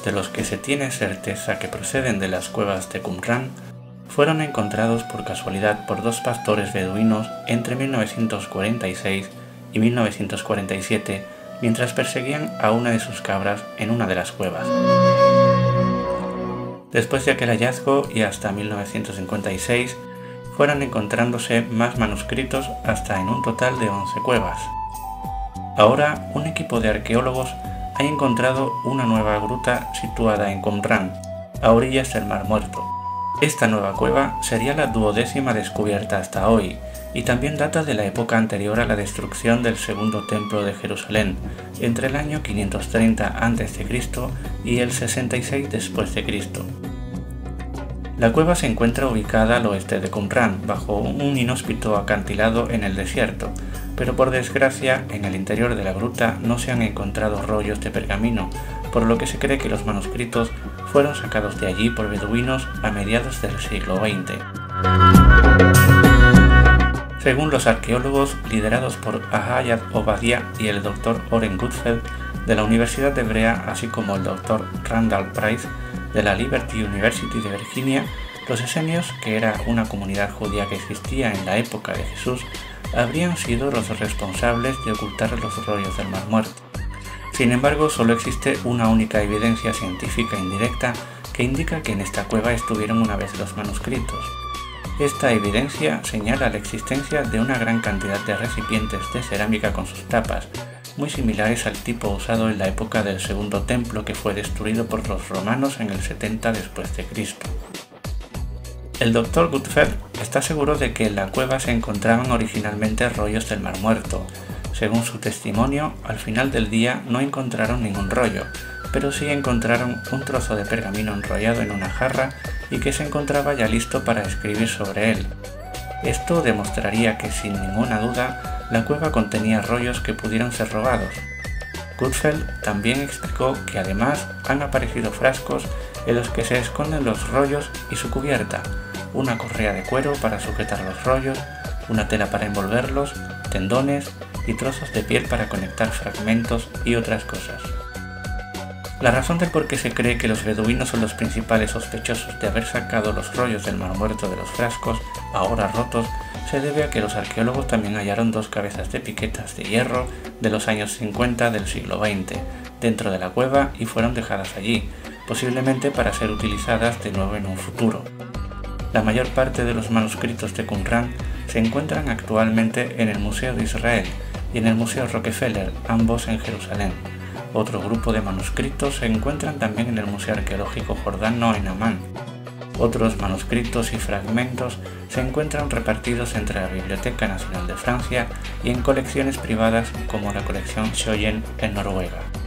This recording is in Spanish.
de los que se tiene certeza que proceden de las cuevas de Qumran fueron encontrados por casualidad por dos pastores beduinos entre 1946 y 1947 mientras perseguían a una de sus cabras en una de las cuevas. Después de aquel hallazgo y hasta 1956 fueron encontrándose más manuscritos hasta en un total de 11 cuevas. Ahora un equipo de arqueólogos ha encontrado una nueva gruta situada en Qumran, a orillas del Mar Muerto. Esta nueva cueva sería la 12ª descubierta hasta hoy y también data de la época anterior a la destrucción del segundo templo de Jerusalén, entre el año 530 a.C. y el 66 después de Cristo. La cueva se encuentra ubicada al oeste de Qumran, bajo un inhóspito acantilado en el desierto, pero por desgracia en el interior de la gruta no se han encontrado rollos de pergamino, por lo que se cree que los manuscritos fueron sacados de allí por beduinos a mediados del siglo XX. Según los arqueólogos liderados por Ahayat Obadia y el Dr. Oren Gutfeld de la Universidad de Hebrea, así como el Dr. Randall Price de la Liberty University de Virginia, los esenios, que era una comunidad judía que existía en la época de Jesús, habrían sido los responsables de ocultar los rollos del Mar Muerto. Sin embargo, solo existe una única evidencia científica indirecta que indica que en esta cueva estuvieron una vez los manuscritos. Esta evidencia señala la existencia de una gran cantidad de recipientes de cerámica con sus tapas, muy similares al tipo usado en la época del Segundo Templo que fue destruido por los romanos en el 70 después de Cristo. El Dr. Gutfeld está seguro de que en la cueva se encontraban originalmente rollos del Mar Muerto. Según su testimonio, al final del día no encontraron ningún rollo, pero sí encontraron un trozo de pergamino enrollado en una jarra y que se encontraba ya listo para escribir sobre él. Esto demostraría que sin ninguna duda la cueva contenía rollos que pudieron ser robados. Gutfeld también explicó que además han aparecido frascos en los que se esconden los rollos y su cubierta, una correa de cuero para sujetar los rollos, una tela para envolverlos, tendones y trozos de piel para conectar fragmentos y otras cosas. La razón del por qué se cree que los beduinos son los principales sospechosos de haber sacado los rollos del Mar Muerto de los frascos, ahora rotos, se debe a que los arqueólogos también hallaron dos cabezas de piquetas de hierro de los años 50 del siglo XX dentro de la cueva y fueron dejadas allí, posiblemente para ser utilizadas de nuevo en un futuro. La mayor parte de los manuscritos de Qumran se encuentran actualmente en el Museo de Israel y en el Museo Rockefeller, ambos en Jerusalén. Otro grupo de manuscritos se encuentran también en el Museo Arqueológico Jordano en Amán. Otros manuscritos y fragmentos se encuentran repartidos entre la Biblioteca Nacional de Francia y en colecciones privadas como la colección Schøyen en Noruega.